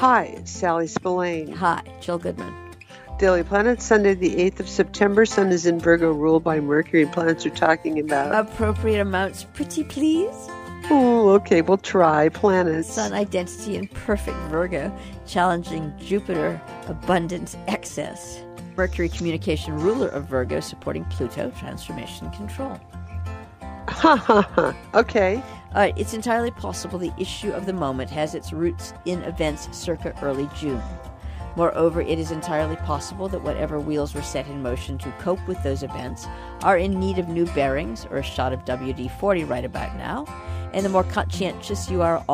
Hi, Sally Spillane. Hi, Jill Goodman. Daily Planet, Sunday the 8th of September. Sun is in Virgo, ruled by Mercury. Planets are talking about... Appropriate amounts, pretty please. Oh, okay, we'll try. Planets. Sun identity in perfect Virgo, challenging Jupiter, abundance, excess. Mercury communication ruler of Virgo, supporting Pluto, transformation, control. Ha ha ha. Okay. All right, it's entirely possible the issue of the moment has its roots in events circa early June. Moreover, it is entirely possible that whatever wheels were set in motion to cope with those events are in need of new bearings or a shot of WD-40 right about now, and the more conscientious you are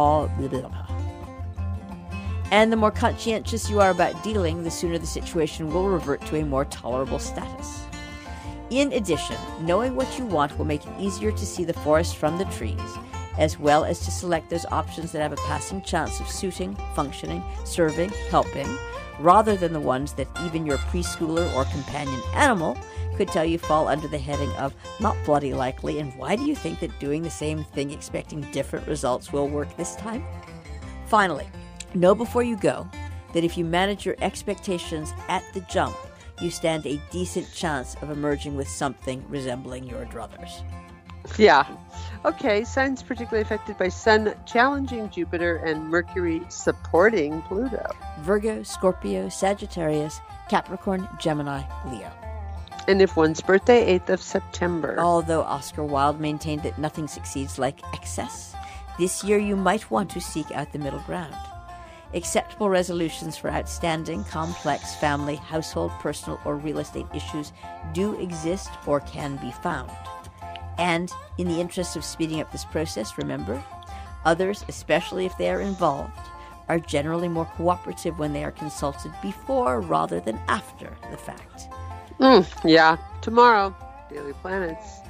about dealing, the sooner the situation will revert to a more tolerable status. In addition, knowing what you want will make it easier to see the forest from the trees, as well as to select those options that have a passing chance of suiting, functioning, serving, helping, rather than the ones that even your preschooler or companion animal could tell you fall under the heading of not bloody likely, and why do you think that doing the same thing expecting different results will work this time? Finally, know before you go that if you manage your expectations at the jump, you stand a decent chance of emerging with something resembling your druthers. Yeah. Okay, signs particularly affected by Sun challenging Jupiter and Mercury supporting Pluto. Virgo, Scorpio, Sagittarius, Capricorn, Gemini, Leo. And if one's birthday, 8th of September. Although Oscar Wilde maintained that nothing succeeds like excess, this year you might want to seek out the middle ground. Acceptable resolutions for outstanding, complex family, household, personal, or real estate issues do exist or can be found. And in the interest of speeding up this process, remember, others, especially if they are involved, are generally more cooperative when they are consulted before rather than after the fact. Yeah. Tomorrow, Daily Planets.